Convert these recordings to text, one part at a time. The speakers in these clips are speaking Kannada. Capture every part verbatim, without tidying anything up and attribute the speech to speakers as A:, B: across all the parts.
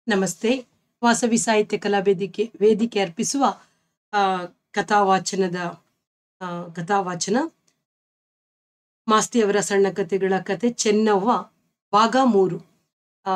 A: ನಮಸ್ತೆ. ವಾಸವಿ ಸಾಹಿತ್ಯ ಕಲಾ ವೇದಿಕೆ ವೇದಿಕೆ ಅರ್ಪಿಸುವ ಆ, ಕಥಾವಾಚನದ ಆ, ಕಥಾವಾಚನ ಮಾಸ್ತಿಯವರ ಸಣ್ಣ ಕಥೆಗಳ ಕತೆ ಚೆನ್ನವ್ವ ಭಾಗ ಮೂರು. ಆ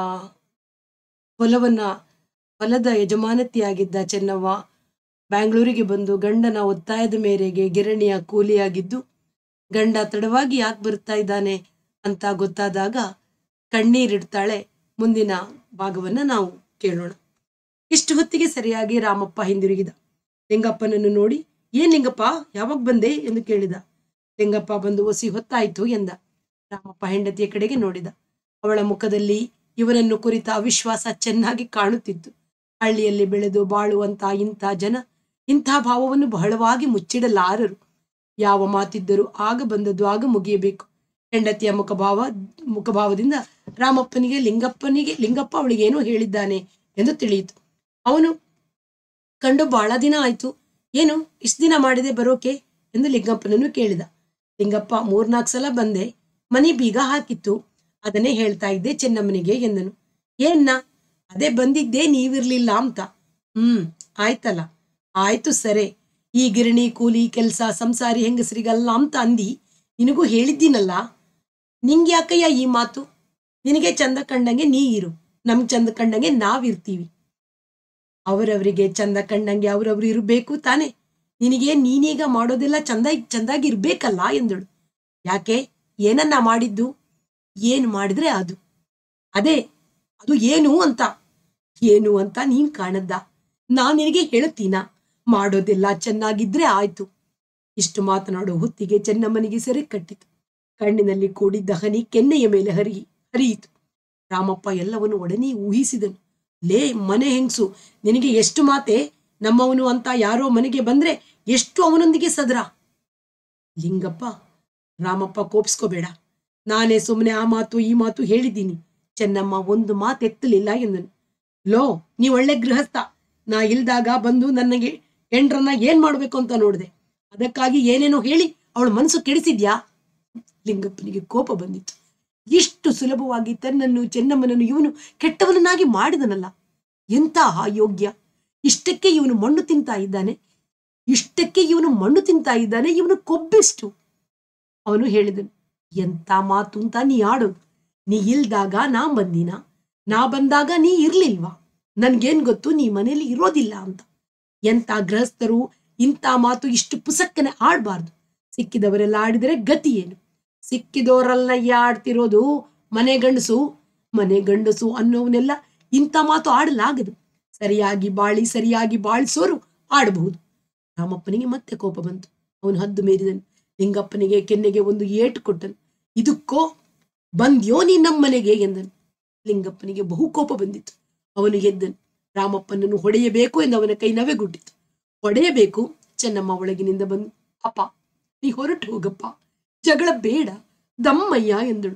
A: ಹೊಲವನ್ನ ಹೊಲದ ಯಜಮಾನತಿಯಾಗಿದ್ದ ಚೆನ್ನವ್ವ ಬ್ಯಾಂಗ್ಳೂರಿಗೆ ಬಂದು ಗಂಡನ ಒತ್ತಾಯದ ಮೇರೆಗೆ ಗಿರಣಿಯ ಕೂಲಿಯಾಗಿದ್ದು, ಗಂಡ ತಡವಾಗಿ ಯಾಕೆ ಬರ್ತಾ ಇದ್ದಾನೆ ಅಂತ ಗೊತ್ತಾದಾಗ ಕಣ್ಣೀರಿಡ್ತಾಳೆ. ಮುಂದಿನ ಭಾಗವನ್ನ ನಾವು ಕೇಳೋಣ. ಇಷ್ಟು ಹೊತ್ತಿಗೆ ಸರಿಯಾಗಿ ರಾಮಪ್ಪ ಹಿಂದಿರುಗಿದ. ಲಿಂಗಪ್ಪನನ್ನು ನೋಡಿ, ಏನ್ ಲಿಂಗಪ್ಪ, ಯಾವಾಗ ಬಂದೆ ಎಂದು ಕೇಳಿದ. ಲಿಂಗಪ್ಪ ಬಂದು ಒಸಿ ಹೊತ್ತಾಯ್ತು ಎಂದ. ರಾಮಪ್ಪ ಹೆಂಡತಿಯ ಕಡೆಗೆ ನೋಡಿದ. ಅವಳ ಮುಖದಲ್ಲಿ ಇವನನ್ನು ಕುರಿತ ಅವಿಶ್ವಾಸ ಚೆನ್ನಾಗಿ ಕಾಣುತ್ತಿತ್ತು. ಹಳ್ಳಿಯಲ್ಲಿ ಬೆಳೆದು ಬಾಳುವಂತ ಇಂಥ ಜನ ಇಂಥ ಭಾವವನ್ನು ಬಹಳವಾಗಿ ಮುಚ್ಚಿಡಲಾರರು. ಯಾವ ಮಾತಿದ್ದರೂ ಆಗ ಬಂದದ್ದು ಆಗ ಮುಗಿಯಬೇಕು. ಹೆಂಡತಿಯ ಮುಖಭಾವ ಮುಖಭಾವದಿಂದ ರಾಮಪ್ಪನಿಗೆ ಲಿಂಗಪ್ಪನಿಗೆ ಲಿಂಗಪ್ಪ ಅವಳಿಗೇನೋ ಹೇಳಿದ್ದಾನೆ ಎಂದು ತಿಳಿಯಿತು. ಅವನು ಕಂಡು ಬಹಳ ದಿನ ಆಯ್ತು, ಏನು ಇಷ್ಟು ದಿನ ಮಾಡಿದೆ ಬರೋಕೆ ಎಂದು ಲಿಂಗಪ್ಪನನ್ನು ಕೇಳಿದ. ಲಿಂಗಪ್ಪ ಮೂರ್ನಾಲ್ಕು ಸಲ ಬಂದೆ, ಮನಿ ಬೀಗ ಹಾಕಿತ್ತು, ಅದನ್ನೇ ಹೇಳ್ತಾ ಇದ್ದೆ ಚೆನ್ನಮ್ಮನಿಗೆ ಎಂದನು. ಏನ್ನ? ಅದೇ ಬಂದಿದ್ದೆ, ನೀವಿರ್ಲಿಲ್ಲ ಅಂತ. ಹ್ಮ್ ಆಯ್ತಲ್ಲ, ಆಯ್ತು ಸರಿ. ಈ ಗಿರಣಿ ಕೂಲಿ ಕೆಲಸ ಸಂಸಾರಿ ಹೆಂಗಸರಿಗಲ್ಲ ಅಂತ ಅಂದಿ, ನಿನಗೂ ಹೇಳಿದ್ದೀನಲ್ಲ. ನಿಂಗೆ ಯಾಕಯ್ಯ ಈ ಮಾತು? ನಿನಗೆ ಚಂದ ಕಂಡಂಗೆ ನೀ ಇರು, ನಮ್ಗೆ ಚಂದ ಕಂಡಂಗೆ ನಾವಿರ್ತೀವಿ. ಅವರವರಿಗೆ ಚಂದ ಕಂಡಂಗೆ ಅವರವ್ರು ಇರಬೇಕು ತಾನೆ. ನಿನಗೆ ನೀನೀಗ ಮಾಡೋದೆಲ್ಲ ಚಂದ ಚಂದಾಗಿ ಇರ್ಬೇಕಲ್ಲ ಎಂದಳು. ಯಾಕೆ? ಏನನ್ನ ಮಾಡಿದ್ದು? ಏನು ಮಾಡಿದ್ರೆ ಅದು ಅದೇ ಅದು ಏನು ಅಂತ ಏನು ಅಂತ ನೀನ್ ಕಾಣದ್ದ? ನಾನ್ ನಿನಗೆ ಹೇಳ್ತೀನ, ಮಾಡೋದೆಲ್ಲ ಚೆನ್ನಾಗಿದ್ರೆ ಆಯ್ತು. ಇಷ್ಟು ಮಾತನಾಡೋ ಹೊತ್ತಿಗೆ ಚೆನ್ನಮ್ಮನಿಗೆ ಸೆರೆ ಕಟ್ಟಿತು. ಕಣ್ಣಿನಲ್ಲಿ ಕೂಡಿದ್ದ ಹನಿ ಕೆನ್ನೆಯ ಮೇಲೆ ಹರಿ ಹರಿಯಿತು. ರಾಮಪ್ಪ ಎಲ್ಲವನ್ನು ಒಡನೆ ಊಹಿಸಿದನು. ಲೇ ಮನೆ ಹೆಂಗ್ಸು, ನಿನಗೆ ಎಷ್ಟು ಮಾತೆ? ನಮ್ಮವನು ಅಂತ ಯಾರೋ ಮನೆಗೆ ಬಂದ್ರೆ ಎಷ್ಟು ಅವನೊಂದಿಗೆ ಸದ್ರ. ಲಿಂಗಪ್ಪ, ರಾಮಪ್ಪ ಕೋಪಿಸ್ಕೋಬೇಡ, ನಾನೇ ಸುಮ್ಮನೆ ಆ ಮಾತು ಈ ಮಾತು ಹೇಳಿದ್ದೀನಿ. ಚೆನ್ನಮ್ಮ ಒಂದು ಮಾತು ಎತ್ತಲಿಲ್ಲ ಎಂದನು. ಲೋ, ನೀ ಒಳ್ಳೆ ಗೃಹಸ್ಥ. ನಾ ಇಲ್ದಾಗ ಬಂದು ನನಗೆ ಹೆಂಡ್ರನ್ನ ಏನ್ ಮಾಡ್ಬೇಕು ಅಂತ ನೋಡಿದೆ, ಅದಕ್ಕಾಗಿ ಏನೇನೋ ಹೇಳಿ ಅವಳ ಮನಸ್ಸು ಕೆಡಿಸಿದ್ಯಾ? ಲಿಂಗಪ್ಪನಿಗೆ ಕೋಪ ಬಂದಿತ್ತು. ಇಷ್ಟು ಸುಲಭವಾಗಿ ತನ್ನನ್ನು ಚೆನ್ನಮ್ಮನನ್ನು ಇವನು ಕೆಟ್ಟವನನ್ನಾಗಿ ಮಾಡಿದನಲ್ಲ, ಎಂತ ಯೋಗ್ಯ! ಇಷ್ಟಕ್ಕೆ ಇವನು ಮಣ್ಣು ತಿಂತಾ ಇದ್ದಾನೆ, ಇಷ್ಟಕ್ಕೆ ಇವನು ಮಣ್ಣು ತಿಂತಾ ಇದ್ದಾನೆ ಇವನು ಕೊಬ್ಬೆಷ್ಟು. ಅವನು ಹೇಳಿದನು, ಎಂತ ಮಾತು ಅಂತ ನೀ ಆಡೋದು? ನೀ ಇಲ್ದಾಗ ನಾ ಬಂದಿನ, ನಾ ಬಂದಾಗ ನೀ ಇರ್ಲಿಲ್ವಾ? ನನ್ಗೇನ್ ಗೊತ್ತು ನೀ ಮನೇಲಿ ಇರೋದಿಲ್ಲ ಅಂತ. ಎಂತ ಗೃಹಸ್ಥರು ಇಂಥ ಮಾತು ಇಷ್ಟು ಪುಸಕ್ಕನೆ ಆಡ್ಬಾರ್ದು. ಸಿಕ್ಕಿದವರೆಲ್ಲ ಆಡಿದರೆ ಗತಿ ಏನು? ಸಿಕ್ಕಿದವರೆಲ್ಲ ಆಡ್ತಿರೋದು ಮನೆ ಗಂಡಸು. ಮನೆ ಗಂಡಸು ಅನ್ನೋವನ್ನೆಲ್ಲ ಇಂಥ ಮಾತು ಆಡಲಾಗದು. ಸರಿಯಾಗಿ ಬಾಳಿ ಸರಿಯಾಗಿ ಬಾಳಿಸೋರು ಆಡಬಹುದು. ರಾಮಪ್ಪನಿಗೆ ಮತ್ತೆ ಕೋಪ ಬಂತು. ಅವನು ಹದ್ದು ಮೀರಿದನು. ಲಿಂಗಪ್ಪನಿಗೆ ಕೆನ್ನೆಗೆ ಒಂದು ಏಟು ಕೊಟ್ಟನು. ಇದಕ್ಕೋ ಬಂದ್ಯೋ ನೀ ನಮ್ಮನೆಗೆ ಎಂದನು. ಲಿಂಗಪ್ಪನಿಗೆ ಬಹು ಕೋಪ ಬಂದಿತ್ತು. ಅವನು ಎದ್ದನು. ರಾಮಪ್ಪನನ್ನು ಹೊಡೆಯಬೇಕು ಎಂದು ಅವನ ಕೈ ನವೆಗುಟ್ಟಿತು. ಹೊಡೆಯಬೇಕು. ಚೆನ್ನಮ್ಮ ಒಳಗಿನಿಂದ ಬಂದು, ಅಪ್ಪ ನೀ ಹೊರಟು ಹೋಗಪ್ಪ, ಜಗಳ ಬೇಡ, ದಮ್ಮಯ್ಯ ಎಂದಳು.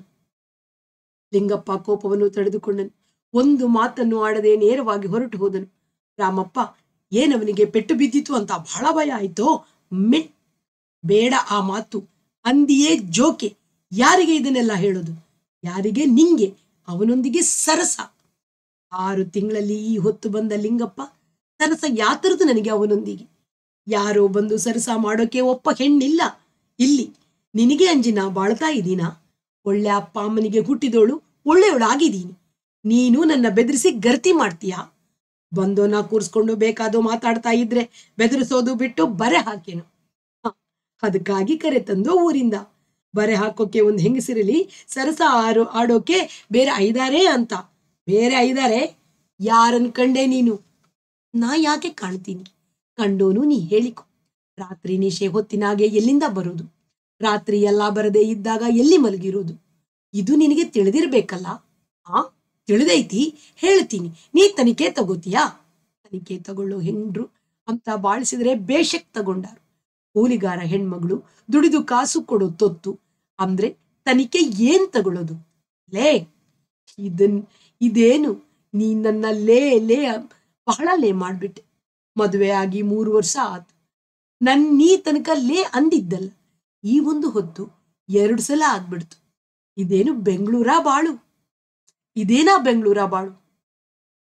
A: ಲಿಂಗಪ್ಪ ಕೋಪವನ್ನು ತಡೆದುಕೊಂಡನು. ಒಂದು ಮಾತನ್ನು ಆಡದೆ ನೇರವಾಗಿ ಹೊರಟು ಹೋದನು. ರಾಮಪ್ಪ, ಏನವನಿಗೆ ಪೆಟ್ಟು ಬಿದ್ದಿತು ಅಂತ ಬಹಳ ಭಯ ಆಯ್ತೋ? ಮೆ ಬೇಡ ಆ ಮಾತು, ಅಂದಿಯೇ ಜೋಕೆ. ಯಾರಿಗೆ ಇದನ್ನೆಲ್ಲ ಹೇಳೋದು? ಯಾರಿಗೆ? ನಿಂಗೆ. ಅವನೊಂದಿಗೆ ಸರಸ. ಆರು ತಿಂಗಳಲ್ಲಿ ಈ ಹೊತ್ತು ಬಂದ ಲಿಂಗಪ್ಪ, ಸರಸ ಯಾತರದು ನನಗೆ ಅವನೊಂದಿಗೆ? ಯಾರೋ ಬಂದು ಸರಸ ಮಾಡೋಕೆ ಒಪ್ಪ ಹೆಣ್ಣಿಲ್ಲ ಇಲ್ಲಿ. ನಿನಗೆ ಅಂಜಿ ನಾ ಬಾಳ್ತಾ ಇದ್ದೀನ? ಒಳ್ಳೆ ಅಪ್ಪ ಅಮ್ಮನಿಗೆ ಹುಟ್ಟಿದೋಳು, ಒಳ್ಳೆಯವಳಾಗಿದ್ದೀನಿ. ನೀನು ನನ್ನ ಬೆದರಿಸಿ ಗರ್ತಿ ಮಾಡ್ತೀಯಾ? ಬಂದೋ ನಾ ಕೂರ್ಸ್ಕೊಂಡು ಬೇಕಾದೋ ಮಾತಾಡ್ತಾ ಇದ್ರೆ ಬೆದರಿಸೋದು ಬಿಟ್ಟು ಬರೆ ಹಾಕೇನು. ಅದಕ್ಕಾಗಿ ಕರೆ ತಂದು ಊರಿಂದ. ಬರೆ ಹಾಕೋಕೆ ಒಂದು ಹೆಂಗಸಿರಲಿ, ಸರಸ ಆರೋ ಆಡೋಕೆ ಬೇರೆ ಐದಾರೇ ಅಂತ. ಬೇರೆ ಐದಾರೆ? ಯಾರನ್ ಕಂಡೆ ನೀನು? ನಾ ಯಾಕೆ ಕಾಣ್ತೀನಿ? ಕಂಡೋನು ನೀ ಹೇಳಿಕೊ. ರಾತ್ರಿ ನಿಶೆ ಹೊತ್ತಿನಾಗೆ ಎಲ್ಲಿಂದ ಬರೋದು? ರಾತ್ರಿ ಎಲ್ಲ ಬರದೇ ಇದ್ದಾಗ ಎಲ್ಲಿ ಮಲಗಿರೋದು? ಇದು ನಿನಗೆ ತಿಳಿದಿರ್ಬೇಕಲ್ಲ. ಆ ತಿಳಿದೈತಿ, ಹೇಳ್ತೀನಿ. ನೀ ತನಿಖೆ ತಗೋತೀಯಾ? ತನಿಖೆ ತಗೊಳ್ಳೋ ಹೆಂಡ್ರು ಅಂತ ಬಾಳಿಸಿದ್ರೆ ಬೇಷಕ್ ತಗೊಂಡಾರು. ಕೂಲಿಗಾರ ಹೆಣ್ಮಗಳು ದುಡಿದು ಕಾಸು ಕೊಡೋ ತೊತ್ತು ಅಂದ್ರೆ ತನಿಖೆ ಏನ್ ತಗೊಳ್ಳೋದು? ಲೇ, ಇದನ್ ಇದೇನು ನೀ ನನ್ನ ಲೇ ಲೇ ಬಹಳ ಲೇ ಮಾಡ್ಬಿಟ್ಟೆ. ಮದುವೆ ಆಗಿ ಮೂರು ವರ್ಷ ಆತು. ನನ್ ನೀ ತನಕ ಲೇ ಅಂದಿದ್ದಲ್ಲ, ಈ ಒಂದು ಹೊತ್ತು ಎರಡು ಸಲ ಆಗ್ಬಿಡ್ತು. ಇದೇನು ಬೆಂಗಳೂರ ಬಾಳು? ಇದೇನಾ ಬೆಂಗಳೂರ ಬಾಳು?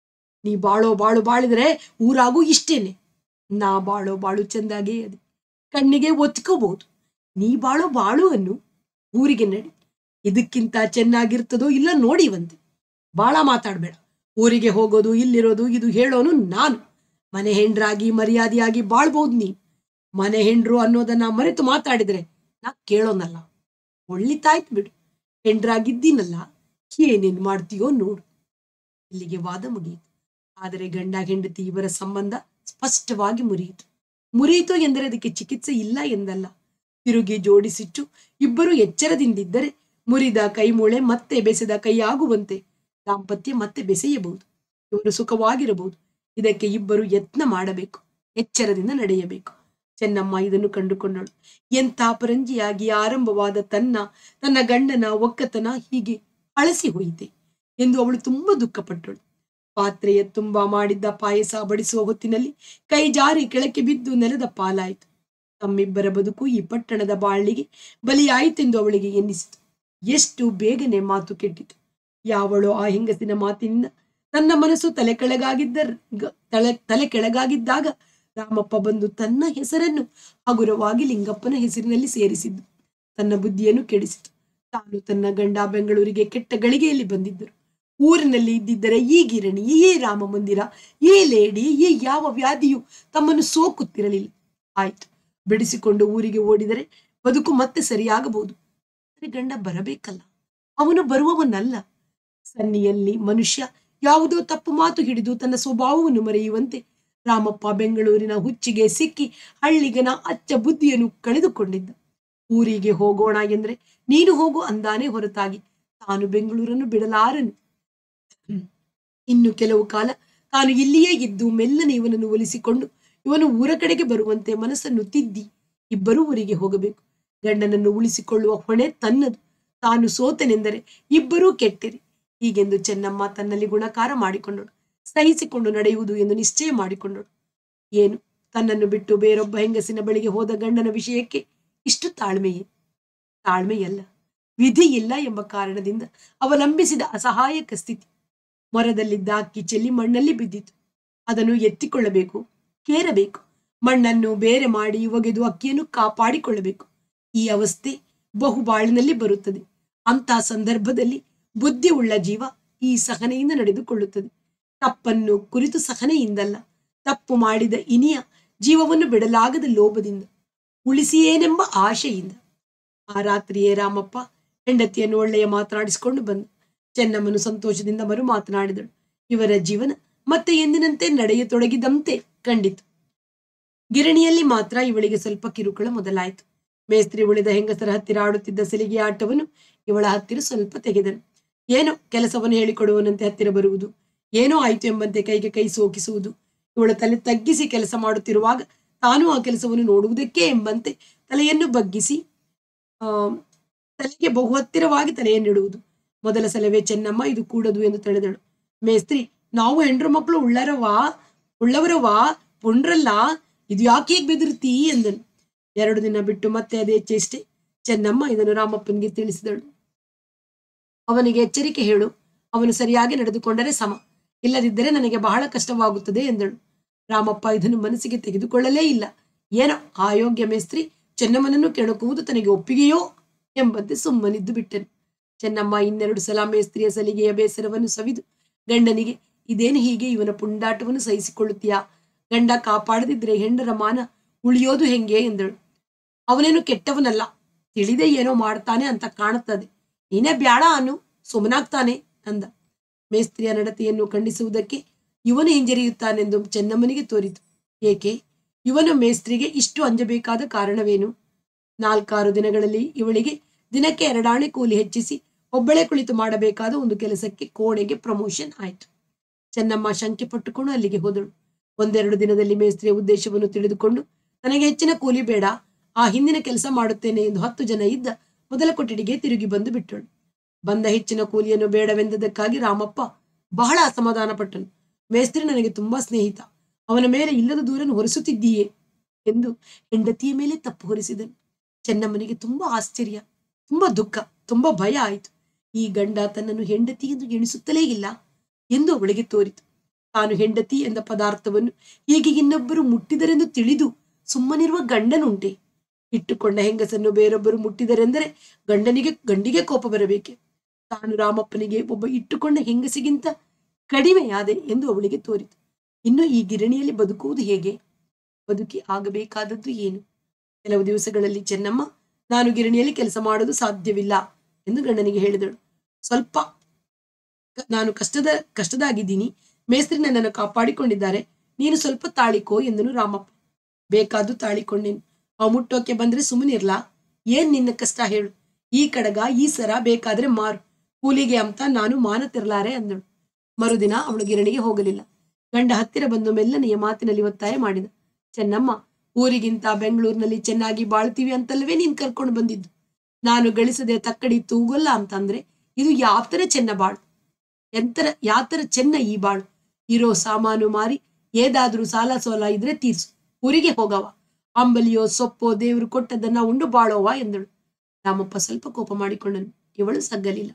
A: ನೀ ಬಾಳೋ ಬಾಳು ಬಾಳಿದ್ರೆ ಊರಾಗೂ ಇಷ್ಟೇನೆ. ನಾ ಬಾಳೋ ಬಾಳು ಚೆಂದಾಗೇ ಅದೆ, ಕಣ್ಣಿಗೆ ಒತ್ಕೋಬಹುದು. ನೀ ಬಾಳೋ ಬಾಳು ಅನ್ನು ಊರಿಗೆ ನಡಿ, ಇದಕ್ಕಿಂತ ಚೆನ್ನಾಗಿರ್ತದೋ ಇಲ್ಲ ನೋಡಿವಂತೆ. ಬಾಳ ಮಾತಾಡ್ಬೇಡ. ಊರಿಗೆ ಹೋಗೋದು ಇಲ್ಲಿರೋದು ಇದು ಹೇಳೋನು ನಾನು. ಮನೆ ಹೆಂಡ್ರಾಗಿ ಮರ್ಯಾದೆಯಾಗಿ ಬಾಳ್ಬಹುದು ನೀ. ಮನೆ ಹೆಂಡ್ರು ಅನ್ನೋದನ್ನ ಮರೆತು ಮಾತಾಡಿದ್ರೆ ನಾ ಕೇಳೋನಲ್ಲ. ಒಳ್ಳಿತಾಯ್ತು ಬಿಡು, ಹೆಂಡ್ರಾಗಿದ್ದೀನಲ್ಲ, ಏನೇನ್ ಮಾಡ್ತೀಯೋ ನೋಡು. ಇಲ್ಲಿಗೆ ವಾದ ಮುಗಿಯಿತು. ಆದರೆ ಗಂಡ ಹೆಂಡತಿ ಇವರ ಸಂಬಂಧ ಸ್ಪಷ್ಟವಾಗಿ ಮುರಿಯಿತು. ಮುರಿಯಿತು ಎಂದರೆ ಅದಕ್ಕೆ ಚಿಕಿತ್ಸೆ ಇಲ್ಲ ಎಂದಲ್ಲ. ತಿರುಗಿ ಜೋಡಿಸಿಟ್ಟು ಇಬ್ಬರು ಎಚ್ಚರದಿಂದಿದ್ದರೆ ಮುರಿದ ಕೈ ಮೂಳೆ ಮತ್ತೆ ಬೆಸೆದ ಕೈಯಾಗುವಂತೆ ದಾಂಪತ್ಯ ಮತ್ತೆ ಬೆಸೆಯಬಹುದು. ಇವರು ಸುಖವಾಗಿರಬಹುದು. ಇದಕ್ಕೆ ಇಬ್ಬರು ಯತ್ನ ಮಾಡಬೇಕು, ಎಚ್ಚರದಿಂದ ನಡೆಯಬೇಕು. ಚೆನ್ನಮ್ಮ ಇದನ್ನು ಕಂಡುಕೊಂಡಳು. ಎಂಥ ಪರಂಜಿಯಾಗಿ ಆರಂಭವಾದ ತನ್ನ ತನ್ನ ಗಂಡನ ಒಕ್ಕತನ ಹೀಗೆ ಅಳಸಿ ಹೋಯಿತೆ ಎಂದು ಅವಳು ತುಂಬಾ ದುಃಖಪಟ್ಟಳು. ಪಾತ್ರೆಯ ತುಂಬಾ ಮಾಡಿದ್ದ ಪಾಯಸ ಬಡಿಸುವ ಹೊತ್ತಿನಲ್ಲಿ ಕೈ ಜಾರಿ ಕೆಳಕ್ಕೆ ಬಿದ್ದು ನೆಲದ ಪಾಲಾಯಿತು. ತಮ್ಮಿಬ್ಬರ ಬದುಕು ಈ ಪಟ್ಟಣದ ಬಾಳಿಗೆ ಬಲಿಯಾಯಿತೆಂದು ಅವಳಿಗೆ ಎನ್ನಿಸಿತು. ಎಷ್ಟು ಬೇಗನೆ ಮಾತು ಕೆಟ್ಟಿತು. ಯಾವಳೋ ಆ ಹೆಂಗಸಿನ ಮಾತಿನಿಂದ ತನ್ನ ಮನಸ್ಸು ತಲೆ ಕೆಳಗಾಗಿದ್ದ ತಲೆ ತಲೆ ಕೆಳಗಾಗಿದ್ದಾಗ ರಾಮಪ್ಪ ಬಂದು ತನ್ನ ಹೆಸರನ್ನು ಹಗುರವಾಗಿ ಲಿಂಗಪ್ಪನ ಹೆಸರಿನಲ್ಲಿ ಸೇರಿಸಿದ್ದು ತನ್ನ ಬುದ್ಧಿಯನ್ನು ಕೆಡಿಸಿತು. ತಾನು ತನ್ನ ಗಂಡ ಬೆಂಗಳೂರಿಗೆ ಕೆಟ್ಟ ಗಳಿಗೆಯಲ್ಲಿ ಬಂದಿದ್ದರು. ಊರಿನಲ್ಲಿ ಇದ್ದಿದ್ದರೆ ಈ ಗಿರಣಿ, ಈ ರಾಮ ಮಂದಿರ, ಈ ಲೇಡಿ, ಈ ಯಾವ ವ್ಯಾಧಿಯು ತಮ್ಮನ್ನು ಸೋಕುತ್ತಿರಲಿಲ್ಲ. ಆಯ್ತು, ಬಿಡಿಸಿಕೊಂಡು ಊರಿಗೆ ಓಡಿದರೆ ಬದುಕು ಮತ್ತೆ ಸರಿಯಾಗಬಹುದು. ಆದರೆ ಗಂಡ ಬರಬೇಕಲ್ಲ. ಅವನು ಬರುವವನಲ್ಲ. ಸನ್ನಿಯಲ್ಲಿ ಮನುಷ್ಯ ಯಾವುದೋ ತಪ್ಪು ಮಾತು ಹಿಡಿದು ತನ್ನ ಸ್ವಭಾವವನ್ನು ಮರೆಯುವಂತೆ ರಾಮಪ್ಪ ಬೆಂಗಳೂರಿನ ಹುಚ್ಚಿಗೆ ಸಿಕ್ಕಿ ಹಳ್ಳಿಗನ ಅಚ್ಚ ಬುದ್ಧಿಯನ್ನು ಕಳೆದುಕೊಂಡಿದ್ದ. ಊರಿಗೆ ಹೋಗೋಣ ಎಂದ್ರೆ ನೀನು ಹೋಗು ಅಂದಾನೆ ಹೊರತಾಗಿ ತಾನು ಬೆಂಗಳೂರನ್ನು ಬಿಡಲಾರನು. ಇನ್ನು ಕೆಲವು ಕಾಲ ತಾನು ಇಲ್ಲಿಯೇ ಇದ್ದು ಮೆಲ್ಲನೆ ಇವನನ್ನು ಒಲಿಸಿಕೊಂಡು ಇವನು ಊರ ಕಡೆಗೆ ಬರುವಂತೆ ಮನಸ್ಸನ್ನು ತಿದ್ದಿ ಇಬ್ಬರೂ ಊರಿಗೆ ಹೋಗಬೇಕು. ಗಂಡನನ್ನು ಉಳಿಸಿಕೊಳ್ಳುವ ಹೊಣೆ ತನ್ನದು. ತಾನು ಸೋತನೆಂದರೆ ಇಬ್ಬರೂ ಕೆಟ್ಟಿರಿ. ಹೀಗೆಂದು ಚೆನ್ನಮ್ಮ ತನ್ನಲ್ಲಿ ಗುಣಕಾರ ಮಾಡಿಕೊಂಡಳು. ಸಹಿಸಿಕೊಂಡು ನಡೆಯುವುದು ಎಂದು ನಿಶ್ಚಯ ಮಾಡಿಕೊಂಡಳು. ಏನು, ತನ್ನನ್ನು ಬಿಟ್ಟು ಬೇರೊಬ್ಬ ಹೆಂಗಸಿನ ಬಳಿಗೆ ಹೋದ ಗಂಡನ ವಿಷಯಕ್ಕೆ ಇಷ್ಟು ತಾಳ್ಮೆಯೇ? ತಾಳ್ಮೆಯಲ್ಲ, ವಿಧಿ ಇಲ್ಲ ಎಂಬ ಕಾರಣದಿಂದ ಅವಲಂಬಿಸಿದ ಅಸಹಾಯಕ ಸ್ಥಿತಿ. ಮೊರದಲ್ಲಿದ್ದ ಅಕ್ಕಿ ಚೆಲ್ಲಿ ಮಣ್ಣಲ್ಲಿ ಬಿದ್ದಿತು. ಅದನ್ನು ಎತ್ತಿಕೊಳ್ಳಬೇಕು, ಕೇರಬೇಕು. ಮಣ್ಣನ್ನು ಬೇರೆ ಮಾಡಿ ಒಗೆದು ಅಕ್ಕಿಯನ್ನು ಕಾಪಾಡಿಕೊಳ್ಳಬೇಕು. ಈ ಅವಸ್ಥೆ ಬಹುಬಾಳಿನಲ್ಲಿ ಬರುತ್ತದೆ. ಅಂತ ಸಂದರ್ಭದಲ್ಲಿ ಬುದ್ಧಿ ಉಳ್ಳ ಜೀವ ಈ ಸಹನೆಯಿಂದ ನಡೆದುಕೊಳ್ಳುತ್ತದೆ. ತಪ್ಪನ್ನು ಕುರಿತು ಸಹನೆಯಿಂದಲ್ಲ, ತಪ್ಪು ಮಾಡಿದ ಇನಿಯ ಜೀವವನ್ನು ಬಿಡಲಾಗದ ಲೋಭದಿಂದ, ಉಳಿಸಿಯೇನೆಂಬ ಆಶೆಯಿಂದ. ಆ ರಾತ್ರಿಯೇ ರಾಮಪ್ಪ ಹೆಂಡತಿಯನ್ನು ಒಳ್ಳೆಯ ಮಾತನಾಡಿಸಿಕೊಂಡು ಬಂದ. ಚೆನ್ನಮ್ಮನು ಸಂತೋಷದಿಂದ ಮರು ಮಾತನಾಡಿದಳು. ಇವರ ಜೀವನ ಮತ್ತೆ ಎಂದಿನಂತೆ ನಡೆಯತೊಡಗಿದಂತೆ ಕಂಡಿತು. ಗಿರಣಿಯಲ್ಲಿ ಮಾತ್ರ ಇವಳಿಗೆ ಸ್ವಲ್ಪ ಕಿರುಕುಳ ಮೊದಲಾಯಿತು. ಮೇಸ್ತ್ರಿ ಉಳಿದ ಹೆಂಗಸರ ಹತ್ತಿರ ಆಡುತ್ತಿದ್ದ ಸಲಿಗೆ ಆಟವನ್ನು ಇವಳ ಹತ್ತಿರ ಸ್ವಲ್ಪ ತೆಗೆದನು. ಏನೋ ಕೆಲಸವನ್ನು ಹೇಳಿಕೊಡುವನಂತೆ ಹತ್ತಿರ ಬರುವುದು, ಏನೋ ಆಯ್ತು ಎಂಬಂತೆ ಕೈಗೆ ಕೈ ಸೋಕಿಸುವುದು. ಇವಳು ತಲೆ ತಗ್ಗಿಸಿ ಕೆಲಸ ಮಾಡುತ್ತಿರುವಾಗ ತಾನು ಆ ಕೆಲಸವನ್ನು ನೋಡುವುದಕ್ಕೆ ಎಂಬಂತೆ ತಲೆಯನ್ನು ಬಗ್ಗಿಸಿ ಆ ತಲೆಗೆ ಬಹು ಹತ್ತಿರವಾಗಿ ತಲೆಯನ್ನಿಡುವುದು. ಮೊದಲ ಸಲವೇ ಚೆನ್ನಮ್ಮ ಇದು ಕೂಡದು ಎಂದು ತಿಳಿದಳು. ಮೇಸ್ತ್ರಿ, ನಾವು ಹೆಂಡ್ರು ಮಕ್ಕಳು ಉಳ್ಳರವಾ ಉಳ್ಳವರವಾ ಪುಂಡ್ರಲ್ಲ, ಇದು ಯಾಕೆ ಹೀಗೆ ಬೆದರ್ತೀ ಎಂದನು. ಎರಡು ದಿನ ಬಿಟ್ಟು ಮತ್ತೆ ಅದೇ ಚೇಷ್ಟೆ. ಚೆನ್ನಮ್ಮ ಇದನ್ನು ರಾಮಪ್ಪನಿಗೆ ತಿಳಿಸಿದಳು. ಅವನಿಗೆ ಎಚ್ಚರಿಕೆ ಹೇಳು, ಅವನು ಸರಿಯಾಗಿ ನಡೆದುಕೊಂಡರೆ ಸಮ, ಇಲ್ಲದಿದ್ದರೆ ನನಗೆ ಬಹಳ ಕಷ್ಟವಾಗುತ್ತದೆ ಎಂದಳು. ರಾಮಪ್ಪ ಇದನ್ನು ಮನಸ್ಸಿಗೆ ತೆಗೆದುಕೊಳ್ಳಲೇ ಇಲ್ಲ. ಏನೋ ಆಯೋಗ್ಯ ಮೇಸ್ತ್ರಿ ಚೆನ್ನಮ್ಮನನ್ನು ಕೆಣಕುವುದು ತನಗೆ ಒಪ್ಪಿಗೆಯೋ ಎಂಬಂತೆ ಸುಮ್ಮನಿದ್ದು ಬಿಟ್ಟನು. ಚೆನ್ನಮ್ಮ ಇನ್ನೆರಡು ಸಲ ಮೇಸ್ತ್ರಿಯ ಸಲಿಗೆಯ ಬೇಸರವನ್ನು ಸವಿದು ಗಂಡನಿಗೆ, ಇದೇನು ಹೀಗೆ ಇವನ ಪುಂಡಾಟವನ್ನು ಸಹಿಸಿಕೊಳ್ಳುತ್ತೀಯಾ? ಗಂಡ ಕಾಪಾಡದಿದ್ರೆ ಹೆಂಡರ ಮಾನ ಉಳಿಯೋದು ಹೆಂಗೆ ಎಂದಳು. ಅವನೇನು ಕೆಟ್ಟವನಲ್ಲ, ತಿಳಿದೇ ಏನೋ ಮಾಡ್ತಾನೆ ಅಂತ ಕಾಣುತ್ತದೆ. ನೀನೇ ಬ್ಯಾಡ ಅನ್ನು, ಸುಮ್ಮನಾಗ್ತಾನೆ ಅಂದ. ಮೇಸ್ತ್ರಿಯ ನಡತೆಯನ್ನು ಖಂಡಿಸುವುದಕ್ಕೆ ಇವನು ಹಿಂಜರಿಯುತ್ತಾನೆಂದು ಚೆನ್ನಮ್ಮನಿಗೆ ತೋರಿತು. ಏಕೆ? ಇವನು ಮೇಸ್ತ್ರಿಗೆ ಇಷ್ಟು ಅಂಜಬೇಕಾದ ಕಾರಣವೇನು? ನಾಲ್ಕಾರು ದಿನಗಳಲ್ಲಿ ಇವಳಿಗೆ ದಿನಕ್ಕೆ ಎರಡಾಣೆ ಕೂಲಿ ಹೆಚ್ಚಿಸಿ ಒಬ್ಬಳೇ ಕುಳಿತು ಮಾಡಬೇಕಾದ ಒಂದು ಕೆಲಸಕ್ಕೆ ಕೋಣೆಗೆ ಪ್ರಮೋಷನ್ ಆಯಿತು. ಚೆನ್ನಮ್ಮ ಶಂಕೆ ಪಟ್ಟುಕೊಂಡು ಅಲ್ಲಿಗೆ ಹೋದಳು. ಒಂದೆರಡು ದಿನದಲ್ಲಿ ಮೇಸ್ತ್ರಿಯ ಉದ್ದೇಶವನ್ನು ತಿಳಿದುಕೊಂಡು ನನಗೆ ಹೆಚ್ಚಿನ ಕೂಲಿ ಬೇಡ, ಆ ಹಿಂದಿನ ಕೆಲಸ ಮಾಡುತ್ತೇನೆ ಎಂದು ಹತ್ತು ಜನ ಇದ್ದ ಮೊದಲ ಕೊಠಡಿಗೆ ತಿರುಗಿ ಬಂದು ಬಿಟ್ಟಳು. ಬಂದ ಹೆಚ್ಚಿನ ಕೂಲಿಯನ್ನು ಬೇಡವೆಂದದಕ್ಕಾಗಿ ರಾಮಪ್ಪ ಬಹಳ ಅಸಮಾಧಾನ ಪಟ್ಟನು. ಮೇಸ್ತ್ರಿ ನನಗೆ ತುಂಬಾ ಸ್ನೇಹಿತ, ಅವನ ಮೇಲೆ ಇಲ್ಲದ ದೂರನ್ನು ಹೊರಿಸುತ್ತಿದ್ದೀಯೇ ಎಂದು ಹೆಂಡತಿಯ ಮೇಲೆ ತಪ್ಪು ಹೊರಿಸಿದನು. ಚೆನ್ನಮ್ಮನಿಗೆ ತುಂಬಾ ಆಶ್ಚರ್ಯ, ತುಂಬಾ ದುಃಖ, ತುಂಬಾ ಭಯ ಆಯಿತು. ಈ ಗಂಡ ತನ್ನನ್ನು ಹೆಂಡತಿ ಎಂದು ಎಣಿಸುತ್ತಲೇ ಇಲ್ಲ ಎಂದು ಅವಳಿಗೆ ತೋರಿತು. ತಾನು ಹೆಂಡತಿ ಎಂದ ಪದಾರ್ಥವನ್ನು ಹೀಗೆ ಇನ್ನೊಬ್ಬರು ಮುಟ್ಟಿದರೆಂದು ತಿಳಿದು ಸುಮ್ಮನಿರುವ ಗಂಡನುಂಟೆ? ಇಟ್ಟುಕೊಂಡ ಹೆಂಗಸನ್ನು ಬೇರೊಬ್ಬರು ಮುಟ್ಟಿದರೆಂದರೆ ಗಂಡನಿಗೆ ಗಂಡಿಗೆ ಕೋಪ ಬರಬೇಕೆ? ತಾನು ರಾಮಪ್ಪನಿಗೆ ಒಬ್ಬ ಇಟ್ಟುಕೊಂಡ ಹೆಂಗಸಿಗಿಂತ ಕಡಿಮೆಯಾದೆ ಎಂದು ಅವಳಿಗೆ ತೋರಿತು. ಇನ್ನು ಈ ಗಿರಣಿಯಲ್ಲಿ ಬದುಕುವುದು ಹೇಗೆ? ಬದುಕಿ ಆಗಬೇಕಾದದ್ದು ಏನು? ಕೆಲವು ದಿವಸಗಳಲ್ಲಿ ಚೆನ್ನಮ್ಮ, ನಾನು ಗಿರಣಿಯಲ್ಲಿ ಕೆಲಸ ಮಾಡೋದು ಸಾಧ್ಯವಿಲ್ಲ ಎಂದು ಗಂಡನಿಗೆ ಹೇಳಿದಳು. ಸ್ವಲ್ಪ ನಾನು ಕಷ್ಟದ ಕಷ್ಟದಾಗಿದ್ದೀನಿ, ಮೇಸ್ತ್ರಿ ನನ್ನನ್ನು ಕಾಪಾಡಿಕೊಂಡಿದ್ದಾರೆ, ನೀನು ಸ್ವಲ್ಪ ತಾಳಿಕೋ ಎಂದನು ರಾಮಪ್ಪ. ಬೇಕಾದ್ದು ತಾಳಿಕೊಂಡೇನು, ಅವು ಮುಟ್ಟೋಕೆ ಬಂದ್ರೆ ಸುಮ್ಮನಿರ್ಲಾ? ಏನ್ ನಿನ್ನ ಕಷ್ಟ ಹೇಳು? ಈ ಕಡಗ ಈ ಸರ ಬೇಕಾದ್ರೆ ಮಾರು, ಕೂಲಿಗೆ ಅಂತ ನಾನು ಮಾನ ತಿರ್ಲಾರೆ ಅಂದಳು. ಮರುದಿನ ಅವಳು ಗಿರಣಿಗೆ ಹೋಗಲಿಲ್ಲ. ಗಂಡ ಹತ್ತಿರ ಬಂದು ಮೆಲ್ಲನೆಯ ಮಾತಿನಲ್ಲಿ ಒತ್ತಾಯ ಮಾಡಿದ. ಚೆನ್ನಮ್ಮ, ಊರಿಗಿಂತ ಬೆಂಗಳೂರಿನಲ್ಲಿ ಚೆನ್ನಾಗಿ ಬಾಳ್ತೀವಿ ಅಂತಲ್ವೇ ನೀನ್ ಕರ್ಕೊಂಡು ಬಂದಿದ್ದು. ನಾನು ಗಳಿಸದೆ ತಕ್ಕಡಿ ತೂಗಲ್ಲ ಅಂತಂದ್ರೆ ಇದು ಯಾವತರ ಚೆನ್ನ ಬಾಳು? ಎಂತರ ಯಾತರ ಚೆನ್ನ ಈ ಬಾಳು? ಇರೋ ಸಾಮಾನು ಮಾರಿ ಏದಾದ್ರೂ ಸಾಲ ಸೋಲ ಇದ್ರೆ ತೀರ್ಸು, ಊರಿಗೆ ಹೋಗವ. ಅಂಬಲಿಯೋ ಸೊಪ್ಪೋ ದೇವರು ಕೊಟ್ಟದನ್ನ ಉಂಡು ಬಾಳೋವ ಎಂದಳು. ರಾಮಪ್ಪ ಸ್ವಲ್ಪ ಕೋಪ ಮಾಡಿಕೊಂಡನು. ಇವಳು ಸಗ್ಗಲಿಲ್ಲ.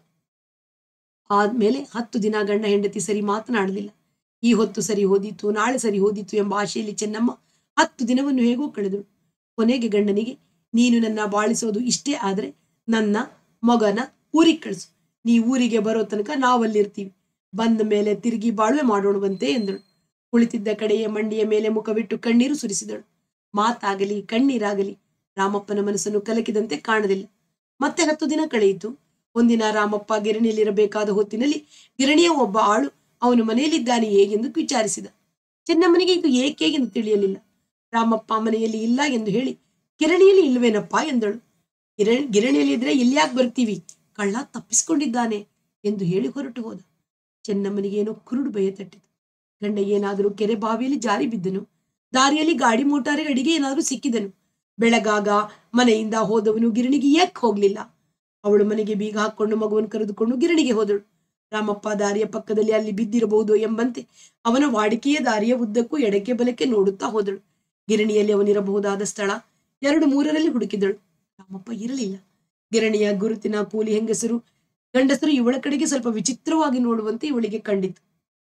A: ಆದ್ಮೇಲೆ ಹತ್ತು ದಿನ ಗಂಡ ಹೆಂಡತಿ ಸರಿ ಮಾತನಾಡಲಿಲ್ಲ. ಈ ಹೊತ್ತು ಸರಿ ಹೋದಿತ್ತು, ನಾಳೆ ಸರಿ ಹೋದಿತ್ತು ಎಂಬ ಆಶೆಯಲ್ಲಿ ಚೆನ್ನಮ್ಮ ಹತ್ತು ದಿನವನ್ನು ಹೇಗೋ ಕಳೆದಳು. ಕೊನೆಗೆ ಗಂಡನಿಗೆ, ನೀನು ನನ್ನ ಬಾಳಿಸೋದು ಇಷ್ಟೇ ಆದ್ರೆ ನನ್ನ ಮಗನ ಊರಿಗೆ ಕಳಿಸು. ನೀ ಊರಿಗೆ ಬರೋ ತನಕ ನಾವಲ್ಲಿರ್ತೀವಿ, ಬಂದ ಮೇಲೆ ತಿರುಗಿ ಬಾಳ್ವೆ ಮಾಡೋಣವಂತೆ ಎಂದಳು. ಕುಳಿತಿದ್ದ ಕಡೆಯೇ ಮಂಡಿಯ ಮೇಲೆ ಮುಖವಿಟ್ಟು ಕಣ್ಣೀರು ಸುರಿಸಿದಳು. ಮಾತಾಗಲಿ ಕಣ್ಣೀರಾಗಲಿ ರಾಮಪ್ಪನ ಮನಸ್ಸನ್ನು ಕಲಕಿದಂತೆ ಕಾಣಲಿಲ್ಲ. ಮತ್ತೆ ಹತ್ತು ದಿನ ಕಳೆಯಿತು. ಒಂದಿನ ರಾಮಪ್ಪ ಗಿರಣಿಯಲ್ಲಿರಬೇಕಾದ ಹೊತ್ತಿನಲ್ಲಿ ಗಿರಣಿಯ ಒಬ್ಬ ಆಳು ಅವನು ಮನೆಯಲ್ಲಿದ್ದಾನೆ ಹೇಗೆಂದು ವಿಚಾರಿಸಿದ. ಚೆನ್ನಮ್ಮನಿಗೆ ಇದು ಏಕೆ ಎಂದು ತಿಳಿಯಲಿಲ್ಲ. ರಾಮಪ್ಪ ಮನೆಯಲ್ಲಿ ಇಲ್ಲ ಎಂದು ಹೇಳಿ, ಗಿರಣಿಯಲ್ಲಿ ಇಲ್ವೇನಪ್ಪ ಎಂದಳು. ಗಿರ ಗಿರಣಿಯಲ್ಲಿ ಇದ್ರೆ ಇಲ್ಯಾಕೆ ಬರ್ತೀವಿ, ಕಳ್ಳ ತಪ್ಪಿಸ್ಕೊಂಡಿದ್ದಾನೆ ಎಂದು ಹೇಳಿ ಹೊರಟು ಹೋದ. ಚೆನ್ನಮ್ಮನಿಗೇನೋ ಕುರುಡು ಭಯ ತಟ್ಟಿತು. ಗಂಡ ಏನಾದರೂ ಕೆರೆ ಬಾವಿಯಲ್ಲಿ ಜಾರಿ ಬಿದ್ದನು, ದಾರಿಯಲ್ಲಿ ಗಾಡಿ ಮೋಟಾರಿ ಅಡಿಗೆ ಏನಾದರೂ ಸಿಕ್ಕಿದನು. ಬೆಳಗಾಗ ಮನೆಯಿಂದ ಹೋದವನು ಗಿರಣಿಗೆ ಏಕ್ ಹೋಗ್ಲಿಲ್ಲ. ಅವಳು ಮನೆಗೆ ಬೀಗ ಹಾಕೊಂಡು ಮಗುವನ್ನು ಕರೆದುಕೊಂಡು ಗಿರಣಿಗೆ ಹೋದಳು. ರಾಮಪ್ಪ ದಾರಿಯ ಪಕ್ಕದಲ್ಲಿ ಅಲ್ಲಿ ಬಿದ್ದಿರಬಹುದು ಎಂಬಂತೆ ಅವನ ವಾಡಿಕೆಯ ದಾರಿಯ ಉದ್ದಕ್ಕೂ ಎಡಕ್ಕೆ ಬಲಕ್ಕೆ ನೋಡುತ್ತಾ ಹೋದಳು. ಗಿರಣಿಯಲ್ಲಿ ಅವನಿರಬಹುದಾದ ಸ್ಥಳ ಎರಡು ಮೂರರಲ್ಲಿ ಹುಡುಕಿದಳು. ರಾಮಪ್ಪ ಇರಲಿಲ್ಲ. ಗಿರಣಿಯ ಗುರುತಿನ ಕೂಲಿ ಹೆಂಗಸರು ಗಂಡಸರು ಇವಳ ಕಡೆಗೆ ಸ್ವಲ್ಪ ವಿಚಿತ್ರವಾಗಿ ನೋಡುವಂತೆ ಇವಳಿಗೆ ಕಂಡಿತು.